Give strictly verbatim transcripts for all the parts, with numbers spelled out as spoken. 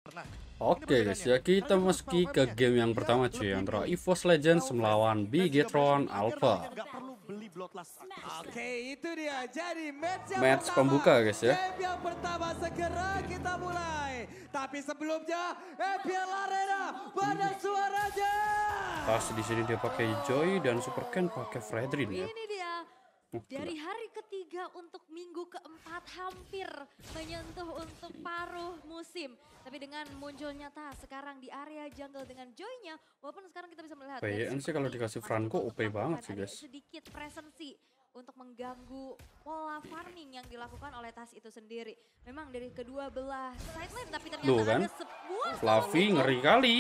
Nah, Oke guys ya, kita meski ke game yang pertama cuy, antara EVOS Legends melawan Bigetron Alpha. Oke, itu dia. Jadi match yang Match pertama, pembuka guys ya. game yang pertama segera kita mulai. Tapi sebelumnya, E P L Arena, pada suaranya. Pas di sini dia pakai Joy dan Super Ken pakai Fredrin ya. Ini dia. Dari hari ketiga untuk minggu keempat hampir menyentuh untuk paruh musim. Tapi dengan munculnya Tas sekarang di area jungle dengan Joy-nya, walaupun sekarang kita bisa melihat P Y N sih kalau dikasih Franco O P banget sih guys. sedikit presensi untuk mengganggu pola farming yang dilakukan oleh Tas itu sendiri. Memang dari kedua belah side lane, tapi ternyata Loh kan, ada sebuah Fluffy ngeri kali.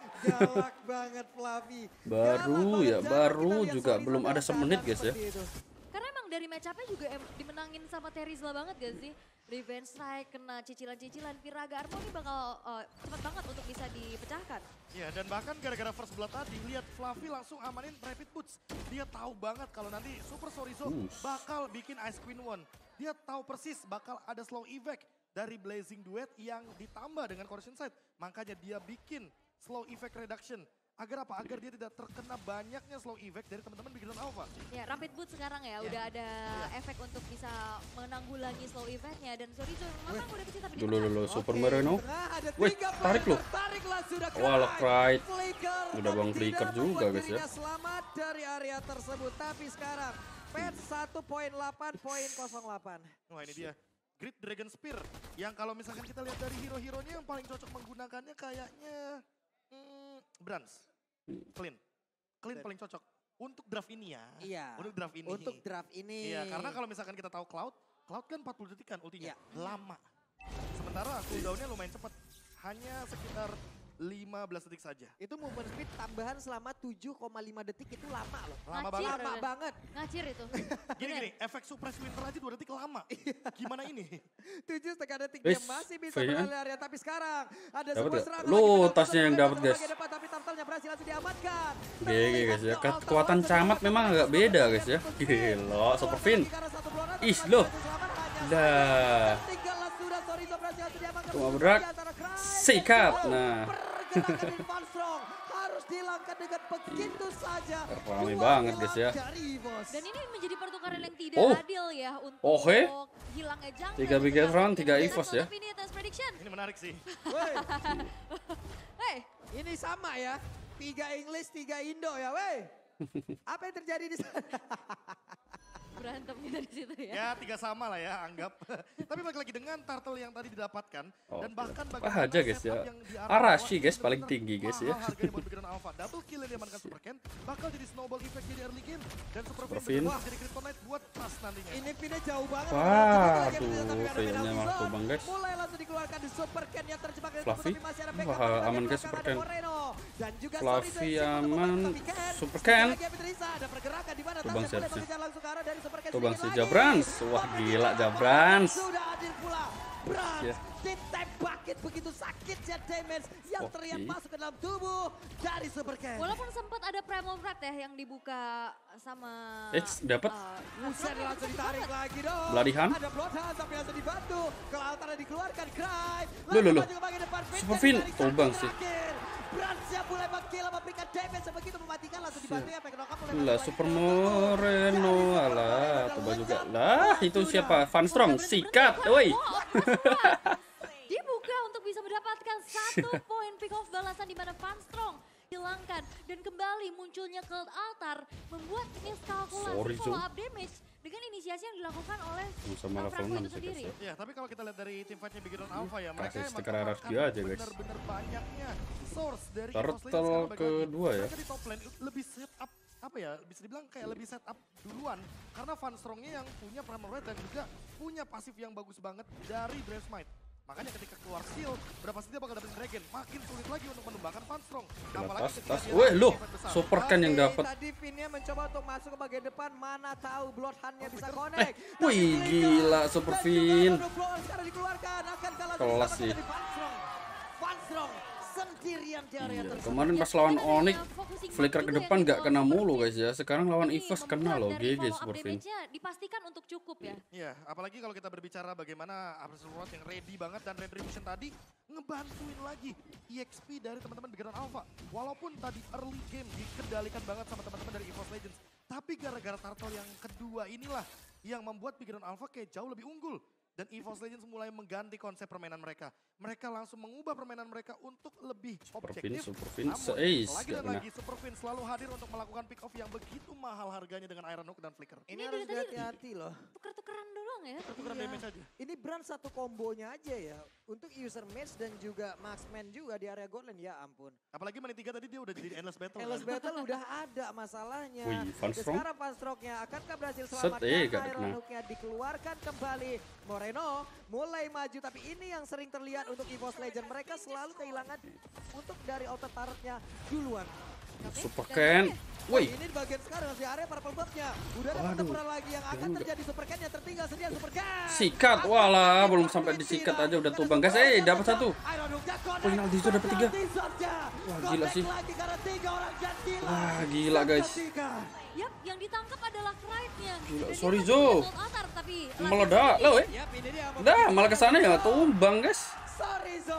Galak banget Fluffy. Baru Galak ya, banget. baru Jangan kita lihat juga Sony belum sampai ada semenit datang guys ya. seperti itu. Karena emang dari match up-nya juga em- dimenangin sama Terizla banget gak sih? Revenge Strike, kena cicilan-cicilan, Piraga Harmony bakal uh, cepat banget untuk bisa dipecahkan. ya dan bahkan gara-gara first blood tadi, lihat Fluffy langsung amanin Rapid Boots. Dia tahu banget kalau nanti Super Sorizo Ush. bakal bikin Ice Queen One. Dia tahu persis bakal ada slow evac dari Blazing Duet yang ditambah dengan Corrosion Sight. Makanya dia bikin slow evac reduction. Agar apa? Agar dia tidak terkena banyaknya slow evac dari teman-teman Bigetron Alpha. Ya, Rapid Boot sekarang ya, Ya. udah ada efek untuk bisa menanggulangi slow eventnya. Dan Sorizo memang udah kecil tapi Dulu dulu Super Oke, Moreno. tengah ada Wih, tiga tarik player loh. tertariklah sudah Walah, Cry. Cry. Flicker, Udah tapi bang tidak flicker juga membuat guys ya. dirinya selamat dari area tersebut. Tapi sekarang patch satu koma delapan nol delapan. Wah ini dia. Grid Dragon Spear. Yang kalau misalkan kita lihat dari hero-heronya yang paling cocok menggunakannya kayaknya hmm, Brans. Clean. Clean paling cocok. Untuk draft ini ya. Iya. Untuk draft ini. Untuk draft ini. Iya, karena kalau misalkan kita tahu Cloud, Cloud kan empat puluh detik kan ultinya. Iya. Lama. Sementara cooldownnya lumayan cepat. Hanya sekitar lima belas detik saja. Itu movement speed tambahan selama tujuh koma lima detik itu lama loh. Lama Ngacir. banget. Lama Bener. banget. ngacir itu. Gini-gini, efek suppress winter aja dua detik lama. Gimana ini? tujuh setengah detik Wis, dia masih bisa Faiyan. beralih area. Tapi sekarang ada Dapat sebuah nggak? serangan. Loh, lagi, kita tasnya yang langsung dapat, ke guys. bagian depan, tapi turtle-nya berhasil langsung diamankan. G G guys ya, kekuatan camat memang agak beda guys ya. Gila, Super Fin. Ih, loh. Dah. Cuma berak. Sikat. Nah. Pergerakan dari Van Strong harus dihilangkan dengan begitu saja. Rame Dua banget, kill guys ya. dari Evos. Dan ini menjadi pertukaran yang tidak Oh. adil ya untuk Oke. hilangnya jungle. Tiga Bigetron, tiga EVOS ya. Tapi ini atas prediction. Ini menarik sih. Woi, Hey, ini sama ya. Tiga English, tiga Indo ya, weh. Apa yang terjadi di sana? berantemnya dari situ ya. Ya tiga sama lah ya anggap. Tapi balik lagi dengan turtle yang tadi didapatkan. Oh, dan bahkan apa bagaimana aja guys setup ya. yang diarahkan Arashi bawah, guys ini paling benar-benar tinggi guys ya. mahal harganya buat Bigetron Alpha. Double kill yang diamankan Super Ken bakal jadi snowball effect jadi early game. Dan Super Super Fin Fin. wah jadi kryptonite buat Tas nantinya. Ini pinnya jauh banget. Wah, Tapi tuh, ada kayaknya penalti malah zone. tumbang, guys. Mulai langsung dikeluarkan di Super Ken yang terjebak dari Fluffy. tapi masih ada Wah, backup dari aman, guys, belakang, Super ada Ken. Moreno. Dan juga Fluffy Sony dari sini untuk aman. membantu, tapi Ken. Super Sekali Ken. lagi Petrisa, ada pergerakan di mana Tuh, Bang, Tas yang boleh siap-siap. mengejar langsung ke arah dari Super Ken Tuh, Bang, sedikit si lagi. Jabrans. Wah, Tapi gila, tidak Jabrans. apa-apa, sudah hadir pula. Brans Ya. ditembakin begitu sakitnya damage yang Oke. terlihat masuk ke dalam tubuh dari Super Ken. Walaupun sempat ada Primal Wrath ya yang dibuka sama Eh, dapat. uh, Buset langsung ditarik lagi dong. Bloodhound. Ada Bloodhound tapi langsung dibantu. Ke altar dikeluarkan Cry. Loh, loh, loh. maju ke bagian depan. Super Fin, Dari tumbang satu sih. terakhir. Brans yang mulai mengkill memberikan damage begitu mematikan langsung dibantu ya. Pengen knockup mulai Lah, masuk Super lagi. Moreno. Alah, coba juga. Lah, itu siapa? Van Strong. Sikat. Woi. dibuka untuk bisa mendapatkan satu poin pick off balasan di mana Van Strong hilangkan dan kembali munculnya ke altar membuat miskalkulasi Sorry, follow Zo. up damage dengan inisiasi yang dilakukan oleh Sama uh, level Franco enam itu sih, sendiri. guys, Ya, tapi kalau kita lihat dari tim fightnya Bigetron Alpha ya, mereka Kasih emang stiker R F Q akan aja, guys. bener-bener banyaknya source dari Turtle EVOS Lane sekarang balik lagi. kedua ya. Mereka di top lane lebih set up, apa ya, bisa dibilang kayak lebih set up duluan. Karena Van Strongnya yang punya Primal Red dan juga punya pasif yang bagus banget dari Brave Smite. Makanya ketika keluar seal, berapa sih dia bakal dapetin Dragon? Makin sulit lagi untuk menumbangkan Van Strong. tas, ketika tas. dia Weh, dapat loh. event besar. Super Ken yang Oke, dapat. Tadi Finnya mencoba untuk masuk ke bagian depan, mana tahu Bloodhound-nya bisa connect. Tapi Wih, Flicker gila, Super dan juga Fin. Shadow Blow sekarang dikeluarkan, akan kalah Kelas dari sih. Van Strong. Van Strong sendirian di area Iya, tersebut. kemarin pas lawan Onyx, flicker ke depan nggak kena mulu guys ya. Sekarang lawan Evos kena loh, G G Superfin. Dipastikan untuk cukup ya. Iya, apalagi kalau kita berbicara bagaimana Absolute World yang ready banget dan Retribution tadi ngebantuin lagi E X P dari teman-teman Big Run Alpha. Walaupun tadi early game dikendalikan banget sama teman-teman dari EVOS Legends, tapi gara-gara Turtle yang kedua inilah yang membuat Big Run Alpha kayak jauh lebih unggul. Dan EVOS Legends mulai mengganti konsep permainan mereka. Mereka langsung mengubah permainan mereka untuk lebih Superfin, objektif. Superfin, Namun, seis, lagi gak dan kena. lagi Superfin selalu hadir untuk melakukan pick off yang begitu mahal harganya dengan Iron Hook dan Flicker. Ini Ini harus dari tadi- hati-hati loh. Tuker-tukeran doang ya. Tukeran Iya. damage aja. Ini brand satu kombonya aja ya. Untuk user match dan juga marksman juga di area Godland. Ya ampun. Apalagi menit tiga tadi dia udah jadi endless battle. Endless kan? Battle udah ada masalahnya. Wih, Van Dan Strong. sekarang Van Strongnya akankah berhasil Set, selamatkan? eh, gak Iron kena. Hooknya dikeluarkan kembali. Moreno mulai maju tapi ini yang sering terlihat untuk EVOS Legend. Mereka selalu kehilangan untuk dari outer turretnya duluan. Super Ken. Woi, Ini di bagian sekarang di area para pembabnya. Udah ada Waduh. pertempuran lagi yang akan Jangan terjadi. Super Ken yang tertinggal sedia Super Ken. sikat. Walah, belum sampai disikat aja udah tumbang guys. Eh, dapat satu. Penalti itu dapat tiga. Wah, gila sih. Wah, gila guys. Yap, yang ditangkap adalah Kride-nya. Gila, Dan dia sorry, masih Zo. di Gold Altar, tapi Meledak lo eh. Yap, ini dia. Dah, malah kesana ya tumbang guys. Sorry Zo.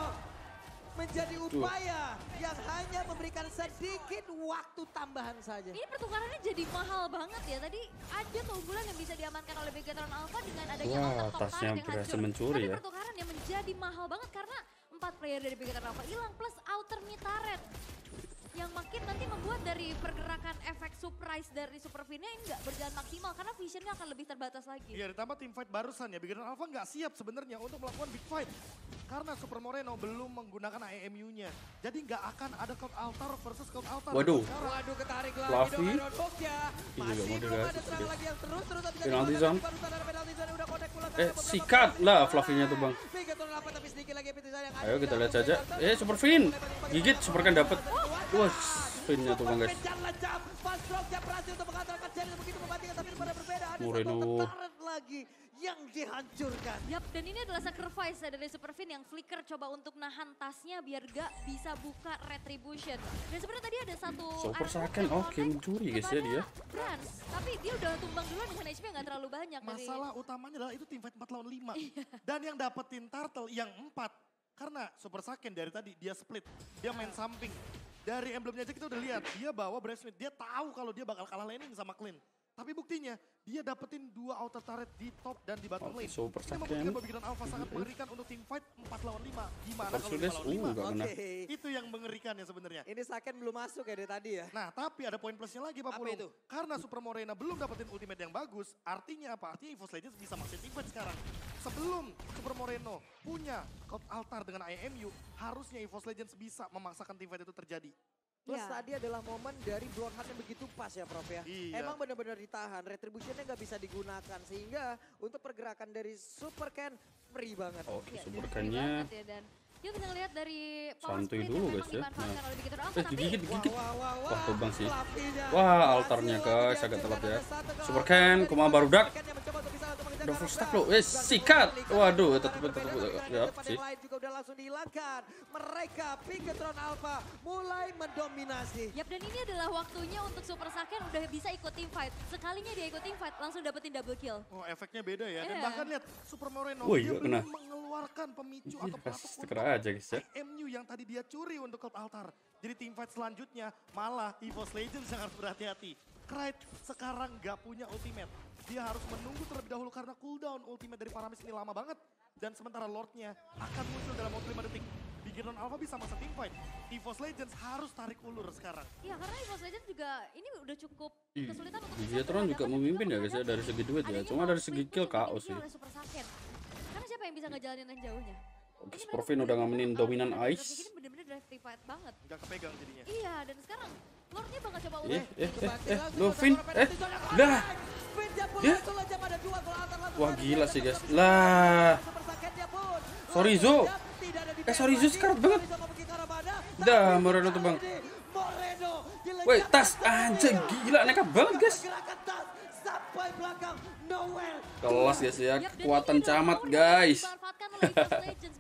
Menjadi upaya yang hanya memberikan sedikit waktu tambahan saja. ini pertukarannya jadi mahal banget ya. Tadi ada keunggulan yang bisa diamankan oleh Begatron Alpha dengan adanya Wah, altar top tasnya turret yang berhasil hancur. mencuri Tapi ya. pertukaran yang menjadi mahal banget karena empat player dari Begatron Alpha hilang plus outer mid turret. Yang makin nanti membuat dari pergerakan efek surprise dari Superfinnya ini nggak berjalan maksimal karena visionnya akan lebih terbatas lagi. Iya, ditambah tim fight barusan ya. Big Run Alpha nggak siap sebenarnya untuk melakukan big fight. Karena Super Moreno belum menggunakan A E M U-nya. Jadi nggak akan ada Cloud Altar versus Cloud Altar. Waduh. Sekarang. Waduh, ketarik lagi Fluffy. dong Iron Hook-nya. Ih, Masih nggak mau belum ada dikasih serangan dia. lagi yang terus-terus tapi Penalty tadi zone. barusan ada penalty zone, udah connect pula ke Eh, beberapa sikat pemain. lah Fluffy-nya tuh bang. Begatron Alpha tapi sedikit lagi penalty zone yang ada Ayo di kita dalam lihat saja. Begatron. Eh, Superfin. Gigit, Super Ken dapat. Wah, spinnya tuh bang guys. Superman lejam, Van Strongnya berhasil untuk mengantarkan Cherry begitu membandingkan tapi pada berbeda ada Moreno. satu turret lagi yang dihancurkan. Yap, dan ini adalah sacrifice ya dari Superfin yang flicker coba untuk nahan tasnya biar gak bisa buka retribution. Dan sebenarnya tadi ada satu Super Iron Hook Saiyan, yang oke, connect mencuri guys ya kepada dia. Brans. Tapi dia udah tumbang duluan dengan H P yang gak terlalu banyak. dari- Masalah utamanya adalah itu tim fight empat lawan lima. Iya. Dan yang dapetin Turtle yang empat. Karena Super Saiyan dari tadi dia split. Dia main samping. Dari emblemnya aja kita udah lihat. Dia bawa Breastmate. Dia tahu kalau dia bakal kalah laning sama Clean. Tapi buktinya dia dapetin dua outer turret di top dan di bottom Oke, lane. Super Ini membuktikan Saiyan. bahwa Big Run Alpha sangat mengerikan untuk tim fight empat lawan lima. Gimana Super kalau lima Sudes, lawan uh, lima? gak kena. Oke. Itu yang mengerikan ya sebenarnya. Ini Saken belum masuk ya dari tadi ya. Nah, tapi ada poin plusnya lagi Pak Apa Pulung. itu? Karena Super Morena belum dapetin ultimate yang bagus, artinya apa? Artinya EVOS Legends bisa masih tim fight sekarang. Sebelum Super Moreno punya Cloud Altar dengan A E M U, harusnya EVOS Legends bisa memaksakan tim fight itu terjadi. Plus Iya. tadi adalah momen dari Bloodhound yang begitu pas ya Prof ya. Iya. Emang benar-benar ditahan, retributionnya nggak bisa digunakan. Sehingga untuk pergerakan dari Super Ken free banget. Oke, Iya, Super dan free Ken-nya banget ya, dan kita bisa ngeliat dari power santuy split dulu yang guys memang ya. dimanfaatkan Nah. oleh Begatron Alpha, Eh, tapi digigit, digigit. Wah, wah, wah, Wah, tumbang sih. Fluffy-nya Wah, berhasil altarnya lagi guys, agak dihancurkan. telat ya. Ada satu ke Super outlet Ken, dari kuma Super barudak. Ken yang mencoba untuk bisa untuk mengejar Udah full Garuda. stack loh, eh, Dan sikat. kembali ke Waduh, tempat tetep- berbeda, tetep- tapi tetep- di yap tempat sih. yang lain juga udah langsung dihilangkan. Mereka, Begatron Alpha mulai mendominasi. Yap, dan ini adalah waktunya untuk Super Saiyan udah bisa ikut team fight. Sekalinya dia ikut team fight, langsung dapetin double kill. Oh, efeknya beda ya. Dan Iya. bahkan lihat Super Moreno Wih, dia gak belum kena. mengeluarkan pemicu Iya, atau pelatuk stiker aja guys ya. A E M U yang tadi dia curi untuk Cloud Altar. Jadi tim fight selanjutnya malah EVOS Legends yang harus berhati-hati. Kride sekarang gak punya ultimate. Dia harus menunggu terlebih dahulu karena cooldown ultimate dari Paramis ini lama banget. Dan sementara Lordnya akan muncul dalam waktu lima detik. Big Run Alpha bisa masa tim fight. EVOS Legends harus tarik ulur sekarang. Iya, karena EVOS Legends juga ini udah cukup Ih, kesulitan untuk bisa Begatron juga berhadapan memimpin dan ya guys ya juga dari segi duit ya. adanya Cuma power dari segi split kill yang K O dimiliki sih. oleh Super Saiyan. Karena siapa yang bisa ngejalanin yang jauhnya? Oke, Ini Superfin mereka udah bener-bener ngamenin kalau dominan misalnya ice. Ini bener-bener drive free fight banget. Gak kepegang jadinya. Iya, dan sekarang Lordnya bakal coba Eh, ulti. eh, eh, Kembali eh, langsung lo ke Vin, Super eh, Penalty zone yang lah. connect. Vin dia pun Ya. langsung aja pada dua gol altar langsung Wah, ada gila di sih, guys. Super Lah. Super Saiyan-nya pun. Sorry, Langsung Zo. aja tidak ada di Eh, sorry, Zo, lagi. sekarat banget. Bisa ngomongin ke arah mana. Dah, Tapi Moreno tuh, kali Bang. ini Moreno dilenyapkan Woi, tas sama anjing dia. gila nekat banget guys. Gerakan tas sampai belakang Noel. Kelas guys ya, Yap, dan kekuatan ini adalah camat power yang guys. dimanfaatkan oleh EVOS Legends. Mereka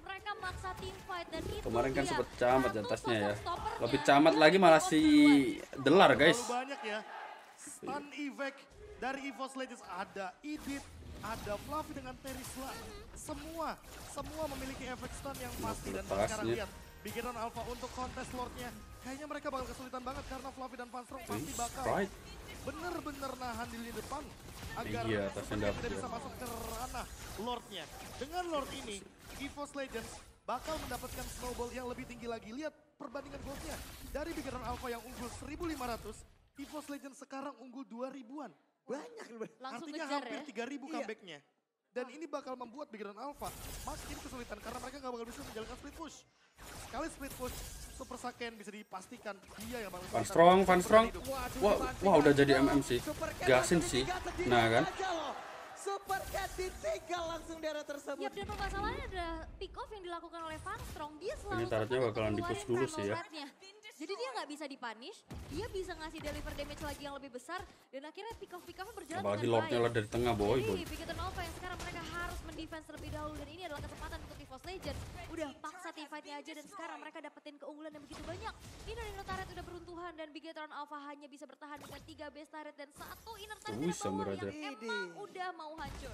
memaksa team fight dan itu Kemarin kan dia sempet camat satu atasnya ya. sosok stoppernya Lebih camat yang lagi malah on si duluan. Delar guys. Terlalu banyak ya. Stun effect dari EVOS Legends ada Edith, ada Fluffy dengan Terisla. Semua, semua memiliki efek stun yang pasti. Dan kalau sekarang Lepasnya. lihat Bigetron Alpha untuk kontes Lordnya. Kayaknya mereka bakal kesulitan banget karena Fluffy dan Funstrong pasti bakal Sprite. bener-bener nahan di lini depan. Agar Iya, atasnya Supercat dapet tidak ya. bisa masuk ke ranah Lordnya. Dengan Lord ini, EVOS Legends bakal mendapatkan snowball yang lebih tinggi lagi. Lihat perbandingan goldnya. Dari Bigetron Alpha yang unggul seribu lima ratus, EVOS Legends sekarang unggul dua ribuan. Banyak loh. Langsung Artinya kejar hampir ya. tiga ribu Iya. comebacknya. Dan ini bakal membuat Bigetron Alpha makin kesulitan karena mereka nggak bakal bisa menjalankan split push. Sekali split push, Super Saiyan bisa dipastikan dia yang bakal Van kesulitan Strong, untuk Van Strong. bertahan hidup. Waduh, Wah, dibanting wah udah aja jadi loh. M M sih. Supercat Gasin langsung sih. ditinggal sendiri Nah kan. aja loh. Supercat ditinggal langsung daerah tersebut. Yap, dan permasalahannya ada pick off yang dilakukan oleh Van Strong. Dia selalu Ini tarotnya cepat bakalan untuk di-push ngeluarin dulu sih ya. primal threat-nya. Jadi dia nggak bisa dipunish, dia bisa ngasih deliver damage lagi yang lebih besar, dan akhirnya pick off pick off berjalan Apalagi dengan Lordnya baik. lah dari tengah boy. boy. Jadi Bigetron Alpha yang sekarang mereka harus mendefense terlebih dahulu, dan ini adalah kesempatan untuk EVOS Legends. Udah paksa team fight-nya aja dan sekarang mereka dapetin keunggulan yang begitu banyak. Ini Inner turret udah beruntuhan dan Bigetron Alpha hanya bisa bertahan dengan tiga base turret dan satu inner turret Wih, dari bawah sambar aja. yang emang udah mau hancur.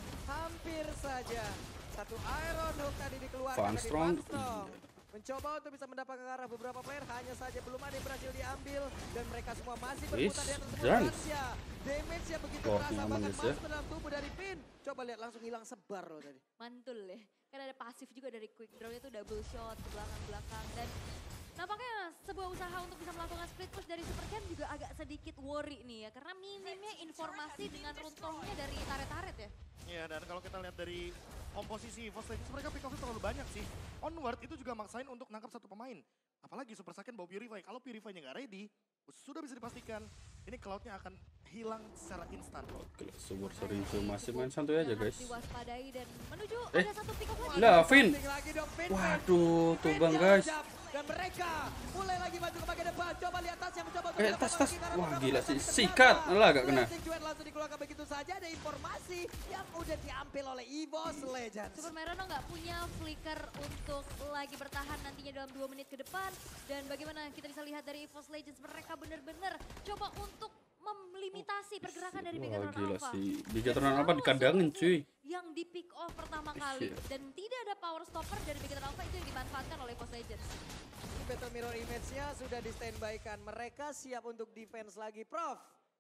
Hampir saja. Satu Iron Hook tadi dikeluarkan Van dari Strong. Van Strong. Mencoba untuk bisa mendapatkan ke arah beberapa player, hanya saja belum ada yang berhasil diambil dan mereka semua masih berputar di atas sebuah Jans. rahasia. Damage yang begitu Lordnya terasa aman, bahkan guys, ya. masuk ke dalam tubuh dari Pin. Coba lihat langsung hilang sebar loh tadi. Mantul ya. Kan ada pasif juga dari quick draw itu double shot ke belakang-belakang dan nampaknya sebuah usaha untuk bisa melakukan split push dari Supercat juga agak sedikit worry nih ya karena minimnya informasi dengan runtuhnya dari taret-taret ya. Iya, dan kalau kita lihat dari komposisi EVOS Legends, mereka pick off terlalu banyak sih. Onward itu juga maksain untuk nangkap satu pemain. Apalagi Super Saiyan bawa Purify. Kalau Purify-nya nggak ready, sudah bisa dipastikan ini Cloud-nya akan hilang secara instan. Gila, Super Serinzo masih main santuy aja Yang harus guys. diwaspadai dan menuju Eh. ada satu pick off lagi. Lah, Vin. Penting lagi dong, Pin, Pin. Waduh, tuh Pin bang yang guys. jump. Dan mereka mulai lagi maju ke bagian depan. Coba lihat tas yang mencoba untuk Eh, mendapatkan tas, tas. lagi karena Wah, beberapa gila tas sih. ternyata Sikat. Alah, gak kena. Blessing Duet langsung dikeluarkan begitu saja. Ada informasi yang udah diambil oleh EVOS Legends. Super Merono nggak punya flicker untuk lagi bertahan nantinya dalam dua menit ke depan. Dan bagaimana kita bisa lihat dari EVOS Legends, mereka benar-benar coba untuk melimitasi pergerakan dari Wah, Bigetron gila Alpha. sih. Dan Bigetron selalu Alpha dikandangin Sun cuy. yang di pick off pertama Ih, kali. iya. Dan tidak ada power stopper dari Bigetron Alpha itu yang dimanfaatkan oleh EVOS Legends. Ini Battle Mirror Image-nya sudah di standby-kan. Mereka siap untuk defense lagi. Prof,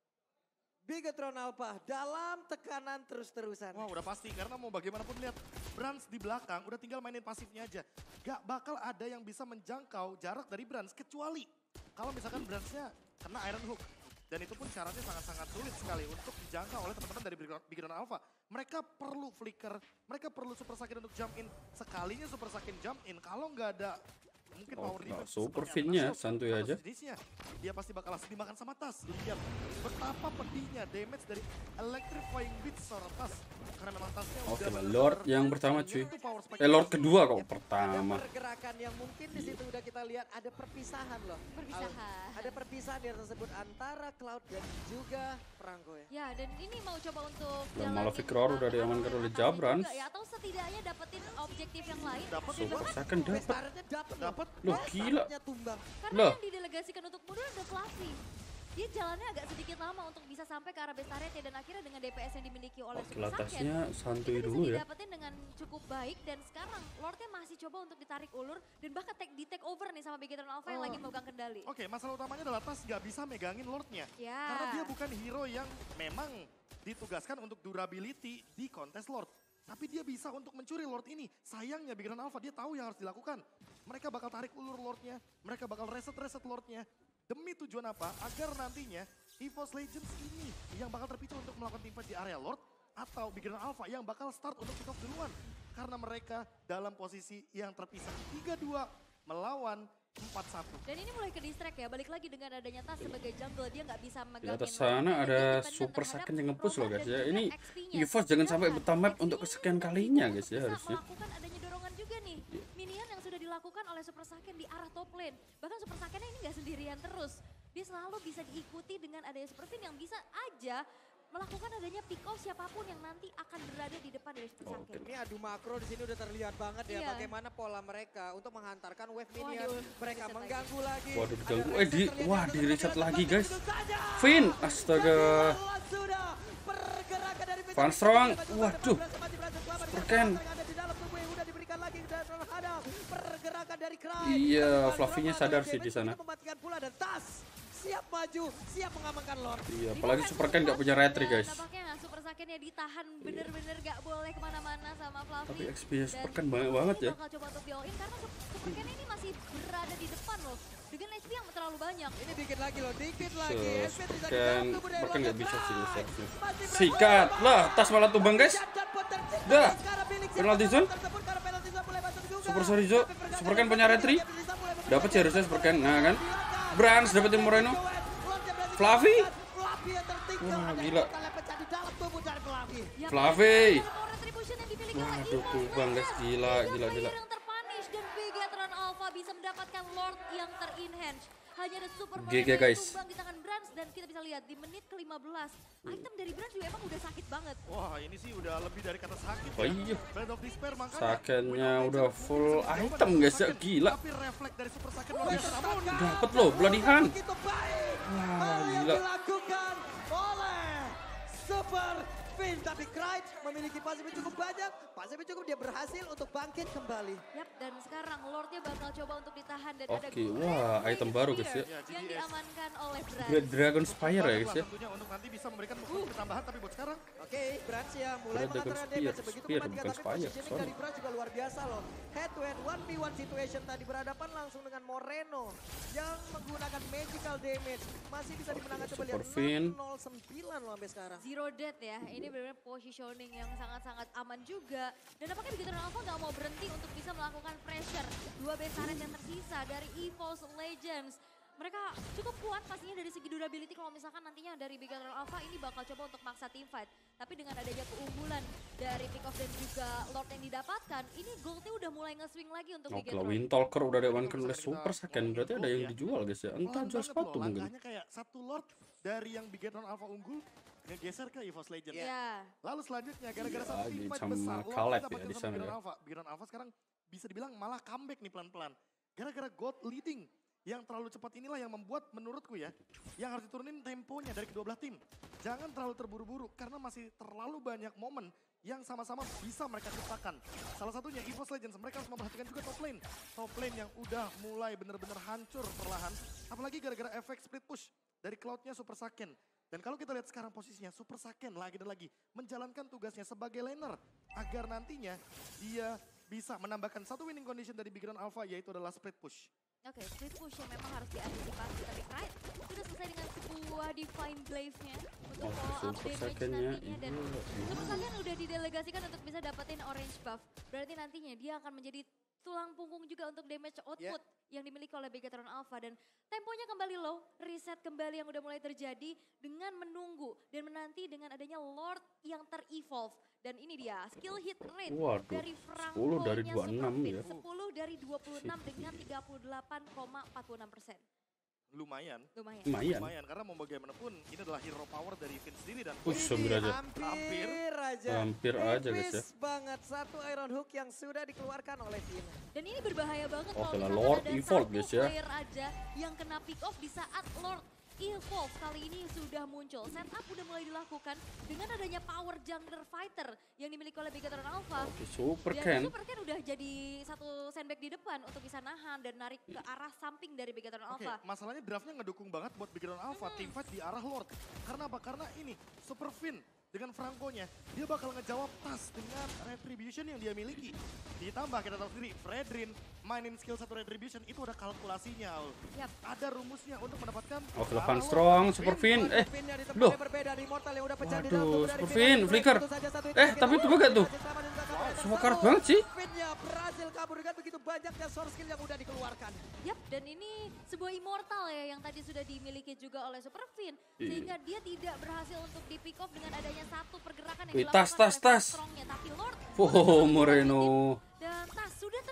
Bigetron Alpha dalam tekanan terus-terusan. Wah, udah pasti karena mau bagaimanapun lihat Brans di belakang udah tinggal mainin pasifnya aja. Gak bakal ada yang bisa menjangkau jarak dari Brans kecuali kalau misalkan Bransnya kena Iron Hook. Dan itu pun syaratnya sangat-sangat sulit sekali untuk dijangkau oleh teman-teman dari Bigetron Alpha. Mereka perlu flicker, mereka perlu Super Saiyan untuk jump in. Sekalinya Super Saiyan jump in, kalau nggak ada mungkin Oh, power nah, defense super seperti fin-nya Anashield santuy atau aja. sejenisnya, dia pasti bakal langsung dimakan sama Tas. Lihat betapa pedihnya damage dari Electrifying Beat seorang Tas. Karena memang Tasnya Oke udah lah, bener-bener Lord yang pertama cuy. menyentuh power spike Eh, Lord Tas. kedua kok Ada pertama. pergerakan yang mungkin di situ udah kita lihat ada perpisahan loh. Perpisahan. Ada perpisahan yang tersebut antara Cloud dan juga Franco ya. Ya, dan ini mau coba untuk Dan jalanin, malah Victor uh, udah diamankan armor oleh atasnya Jabran. juga ya, atau setidaknya dapetin objektif yang lain. Dapat Dan Super bahkan Saiyan dapat. Bestaretnya dapat loh. Dapat. Loh, gila. Bestaretnya tumbang. karena Lah. yang didelegasikan untuk mundur ada Fluffy. Dia jalannya agak sedikit lama untuk bisa sampai ke arah base turret ya, dan akhirnya dengan D P S yang dimiliki oleh Oke Super lah, Saiyan, tasnya santuy itu bisa dulu ya. didapetin dengan cukup baik, dan sekarang Lordnya masih coba untuk ditarik ulur dan bahkan take, di take over nih sama Bigetron Alpha yang Oh. lagi memegang kendali. Oke, masalah utamanya adalah Tas nggak bisa megangin Lordnya. Ya. Karena dia bukan hero yang memang ditugaskan untuk durability di kontes Lord. Tapi dia bisa untuk mencuri Lord ini. Sayangnya Bigetron Alpha dia tahu yang harus dilakukan. Mereka bakal tarik ulur Lordnya, mereka bakal reset-reset Lordnya. Demi tujuan apa? Agar nantinya EVOS Legends ini yang bakal terpicu untuk melakukan teamfight di area Lord, atau Bigetron Alpha yang bakal start untuk pick off duluan. Karena mereka dalam posisi yang terpisah. tiga dua melawan empat satu. Dan ini mulai ke distract ya, balik lagi dengan adanya Tas sebagai jungle, dia nggak bisa Di megangin. atas Lord. sana Dia ada dependent Super terhadap Saiyan yang nge-push loh Roman guys dan ya. juga Ini X P-nya. EVOS jangan sampai Sedangkan betamap X P untuk ini kesekian masih kalinya untuk guys ya bisa harusnya. melakukan adanya dorongan juga nih. Minion yang sudah dilakukan oleh Super Saiyan di arah top lane. Bahkan Super Saiyan ini nggak sendirian terus. Dia selalu bisa diikuti dengan adanya Super Fin yang bisa aja melakukan adanya pick off siapapun yang nanti akan berada di depan dari Super Saiyan. Ini adu makro di sini udah terlihat banget ya Iya. bagaimana pola mereka untuk menghantarkan wave minion. Waduh, Mereka reset mengganggu lagi. Waduh, diganggu. Ada Eh, di- reset terlihat wah, untuk di reset terlihat lagi, tempat guys. begitu saja. Fin, Dan astaga. lawan sudah pergerakan dari Van Strong, waduh. Perken. Ada di dalam tubuh yang udah diberikan lagi dan terhadap pergerakan dari Cry. Iya, Van Fluffy-nya Strong sadar atau sih di damage sana. juga mematikan pula dan Tas siap maju, siap mengamankan Lord. Iya, apalagi Super Ken nggak punya retri, guys. Nampaknya Super Saiyan ditahan bener-bener gak boleh kemana-mana sama Fluffy. Tapi X P nya Super Dan Ken banyak banget ini ya. bakal coba untuk di all in karena Super Ken ini masih berada di depan loh. Dengan H P yang terlalu banyak. Ini dikit lagi loh, dikit lagi. So, S P tidak di Super dalam Ken, tubuh dari Super Ken Lord nggak bisa sih, Cry. harusnya. Masih Sikat lah, tas malah tumbang, guys. Dan pun tercipta Dah. sekarang milik siapa Penalti zone. tersebut karena penalti zone mulai masuk juga. Super Sorizo, Tapi pergerakan Super Ken punya dari retri. Lord bisa mulai masuk Dapat sih lagi. harusnya Super Ken. Nah kan. Silakan. Brans dapetin Moreno. Lord yang berhasil Fluffy. mendapatkan. Fluffy yang tertinggal. Wah, Ada gila. portal yang pecah di dalam tubuh dari Fluffy. Ya, Fluffy. power retribution yang dimiliki oleh Waduh, Evo tumbang, guys. Legends. Gila, Tiga gila, player gila. yang terpunish dan Bigetron Alpha bisa mendapatkan Lord yang ter-enhance. Hanya ada Super G G, Moreno yang guys. tumbang di tangan Brans dan kita bisa lihat di menit ke lima belas. Item dari Brans juga emang udah sakit banget. Wah, ini sih udah lebih dari kata sakit. Oh ya. iya. Blade of Despair makanya. Sakennya Window udah Legends full mungkin bisa item, mencoba guys, ya. Saken, Gila. Tapi refleks dari Super Saiyan luar biasa. Namun, Dapet loh, Bloody Hand. Begitu baik. Wah, Hal yang gila. dilakukan oleh Super Fin. Tapi Cry memiliki pasif yang cukup banyak. Pasif yang cukup, dia berhasil untuk bangkit kembali. Yap, dan sekarang Lordnya bakal coba untuk ditahan dan ada Oke, Grand wah, Blade item baru, guys, Spear ya. Ya, yang G D S. diamankan oleh Brans. Great Dragon Spire ya, guys, ya. tentunya untuk nanti bisa memberikan boost tambahan, tapi buat sekarang Oke, Brans ya mulai Dragon mengatakan Spear, damage sebegitu Spear, mematikan. bukan Tapi Spire, positioning sorry. dari Brans juga luar biasa loh. Head to head one v one situation tadi berhadapan langsung dengan Moreno yang menggunakan magical damage. Masih bisa dimenangkan, coba lihat Super Fin. nol sembilan loh sampai sekarang. Zero death ya, ini benar-benar positioning yang sangat-sangat aman juga. Dan apakah Bigetron Alpha nggak mau berhenti untuk bisa melakukan pressure dua base turret yang tersisa dari EVOS Legends. Mereka cukup kuat pastinya dari segi durability kalau misalkan nantinya dari Bigetron Alpha ini bakal coba untuk maksa team fight. Tapi dengan adanya keunggulan dari pick off dan juga Lord yang didapatkan, ini goldnya udah mulai nge-swing lagi untuk Oke lah, Bigetron. Windtalker udah diamankan oleh Super Saiyan. Berarti ada yang dijual, guys, ya. Entah pelan jual banget sepatu loh, mungkin. langkahnya kayak satu Lord dari yang Bigetron Alpha unggul ngegeser ke EVOS Legends. Ya. Lalu selanjutnya gara-gara Iya, satu lagi team fight sama besar, Lord Caleb didapatkan ya di sama sana Bigetron ya. Alpha. Bigetron Alpha sekarang bisa dibilang malah comeback nih pelan-pelan. Gara-gara God leading yang terlalu cepat inilah yang membuat menurutku ya, yang harus diturunin temponya dari kedua belah tim. Jangan terlalu terburu-buru karena masih terlalu banyak momen yang sama-sama bisa mereka ciptakan. Salah satunya EVOS Legends, mereka harus memperhatikan juga top lane. Top lane yang udah mulai benar-benar hancur perlahan. Apalagi gara-gara efek split push dari Cloud-nya Super Saiyan. Dan kalau kita lihat sekarang posisinya, Super Saiyan lagi dan lagi menjalankan tugasnya sebagai laner. Agar nantinya dia bisa menambahkan satu winning condition dari Bigetron Alpha, yaitu adalah split push. Oke, split push yang memang harus diantisipasi. Tapi Cry sudah selesai dengan sebuah Divine Glaive-nya untuk Oh, follow up Super damage Saiyan-nya, nantinya. Dan iya, iya. Super Saiyan udah didelegasikan untuk bisa dapetin orange buff. Berarti nantinya dia akan menjadi tulang punggung juga untuk damage output yang dimiliki oleh Bigetron Alpha. Dan temponya kembali low, reset kembali yang udah mulai terjadi dengan menunggu dan menanti dengan adanya Lord yang ter-evolve. Dan ini dia skill hit rate Waduh, dari sepuluh dari Franco-nya dua puluh enam Superfin. ya. sepuluh dari dua puluh enam dengan tiga puluh delapan koma empat puluh enam persen. Lumayan. Lumayan. Lumayan. Lumayan, karena mau bagaimanapun ini adalah hero power dari Finn sendiri dan Wih, hampir aja. Hampir aja. Hampir aja, guys, ya. Tipis banget satu Iron Hook yang sudah dikeluarkan oleh Finn. Dan ini berbahaya banget Oke kalau lah, misalkan Lord ada Evolve, satu guys, ya. player aja yang kena pick off di saat Lord Evolve kali ini sudah muncul. Setup udah mulai dilakukan dengan adanya power jungler fighter yang dimiliki oleh Bigetron Alpha. Oke, Super Dan Ken. Super Ken udah jadi satu sandbag di depan untuk bisa nahan dan narik ke arah samping dari Bigetron Oke, Alpha. masalahnya draftnya ngedukung banget buat Bigetron Alpha, Hmm. team fight di arah Lord. Karena apa? Karena ini, Super Finn dengan Franco-nya, dia bakal ngejawab tas dengan Retribution yang dia miliki. Ditambah kita tahu sendiri, Fredrin mainin skill satu Retribution, itu ada kalkulasinya. Al. Yap. Ada rumusnya untuk mendapatkan Oke lah, arah Van Lord. Strong, Super Fin. Eh, loh. Berbeda di Immortal yang udah pecah di Waduh, dalam tubuh dari Super Finn. Fin, Tentu flicker. saja satu hit Eh, kita tapi itu lihat. bagat tuh. Berhasil selamat dan juga Wow, kabur. semua Dan karat satu, banget sih. Finn-nya berhasil kabur dengan begitu banyaknya source skill yang udah dikeluarkan. Yap, dan ini sebuah immortal ya yang tadi sudah dimiliki juga oleh Super Fin. Iya. Sehingga dia tidak berhasil untuk di pick off dengan adanya satu pergerakan yang Wih, dilakukan tas, tas, oleh tas. Strongnya. Tapi Lord Oh, Moreno. dan Tas sudah ter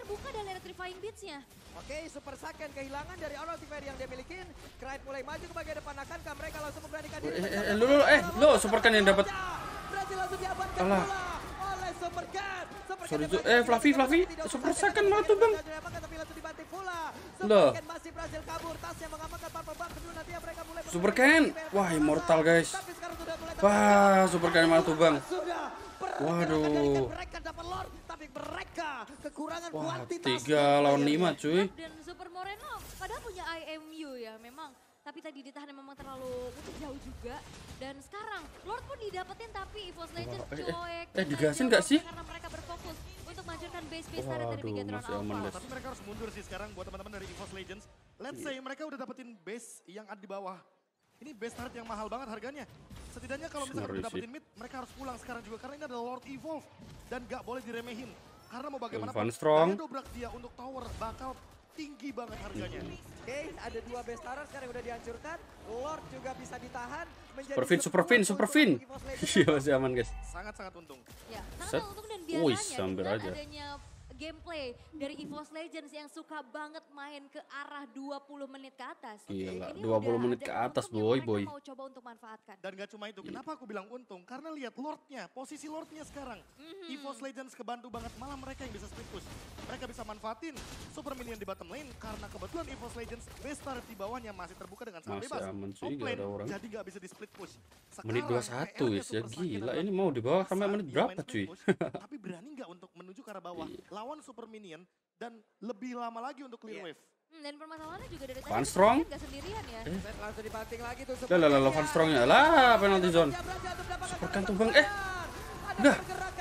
terbuka dari Electrifying Beats-nya. Oke, Super Saiyan kehilangan dari Aura Ultimate yang dia milikin. Kraid mulai maju ke bagian depan, akankah mereka langsung memberanikan diri? Eh, eh, eh, lu, lu, eh, lu, Super Ken yang dapat. Berhasil langsung diamankan Alah. pula oleh Super Ken. Super Sorry, Ken tuh. yang Eh, berhasil Fluffy, Fluffy. tidak Super usah Saiyan sakit, mana tuh, Bang? diamankan, tapi langsung dibanting pula. Loh. Super Ken masih berhasil kabur. Tasnya mengamankan Purple Bang. Kedua nanti mereka mulai Super Ken. Wah, immortal, guys. Tapi sekarang sudah mulai Wah, Super Ken mana tuh, Bang? sudah Waduh. mereka dapat Lord, tapi mereka kekurangan Wah, kuantitas. tiga lawan lima, cuy. Dan Super Moreno padahal punya I M U ya memang. Tapi tadi ditahan memang terlalu mungkin jauh juga. Dan sekarang Lord pun didapetin tapi EVOS Legends Wah, eh, eh, cuek. eh, digasin nggak sih? Karena mereka berfokus untuk menghancurkan base-base turret dari Waduh, Megatron masih aman, Alpha. guys. Tapi mereka harus mundur sih sekarang buat teman-teman dari EVOS Legends. Let's say mereka udah dapetin base yang ada di bawah. Ini base turret yang mahal banget harganya. Setidaknya kalau misalnya Ngeri udah sih. dapetin mid, mereka harus pulang sekarang juga. Karena ini adalah Lord Evolve. Dan gak boleh diremehin. Karena mau bagaimanapun, Van Strong. daya dobrak dia untuk tower bakal tinggi banget harganya. Oke, ada dua base turret sekarang yang udah dihancurkan. Lord juga bisa ditahan. menjadi Super Fin, Super Fin, sepuluh Super untuk Fin. EVOS Legends. Iya, masih aman, guys. Sangat-sangat untung. Ya, sangat Set. untung dan Wih, biasanya hampir dengan aja. adanya gameplay dari EVOS Legends yang suka banget main ke arah dua puluh menit ke atas. Gila, Ini dua puluh udah menit ada ke atas, untung yang boy, mereka boy. mau coba untuk manfaatkan. Dan gak cuma itu, kenapa aku bilang untung? Karena lihat Lordnya, posisi Lordnya sekarang. Mhm. EVOS Legends kebantu banget, malah mereka yang bisa split push. Mereka bisa manfaatin Super Minion di bottom lane, karena kebetulan EVOS Legends base turret di bawahnya masih terbuka dengan sangat Masih bebas. aman sih, Top gak lane ada orang. jadi gak bisa di split push. Sekarang, Menit dua puluh satu, P R-nya guys, ya Super Saiyan gila. adalah Ini mau di bawah sampai masa menit dia berapa, main split cuy? push, tapi berani nggak untuk menuju ke arah bawah, lawan Super Minion, dan lebih lama lagi untuk clear Iya. wave. Hmm, dan permasalahannya juga dari tadi Van Super Strong. Saiyan nggak sendirian ya. Eh. Set langsung dibanting lagi tuh. Lah, lah, lah, lah, Van Strongnya. Lah, penalty zone. Super Ken tuh, Bang. Eh, dah.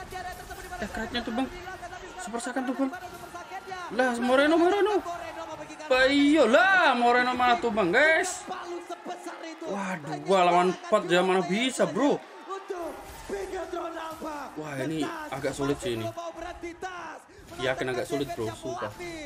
Eh, Kraidnya tuh, Bang. Super Saiyan tuh, Bang. Lah, Moreno, Moreno. Bah, iya lah, Moreno mana tuh, Bang, guys. Waduh, gua lawan empat aja mana bisa, bro. Wah, ini agak sulit sih ini. Yakin agak sulit, bro, sumpah.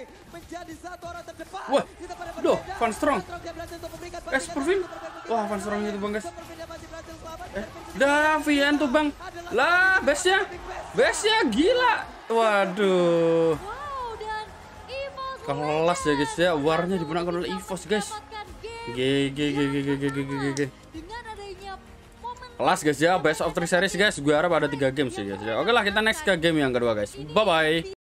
Wah, duh, Van Strong. Eh, Super Fin. Wah, Van Strongnya tuh, Bang, guys. Eh, Davian tuh, Bang. Lah, base-nya. Base-nya gila. Waduh. Wow, dan EVOS Kelas ya, guys ya. Warnya digunakan oleh EVOS, guys. G G G G G G G G G. dengan adanya momen Kelas, guys ya. Best of three series, guys. Gue harap ada tiga game sih, guys ya. Oke lah, kita next ke game yang kedua, guys. Bye bye.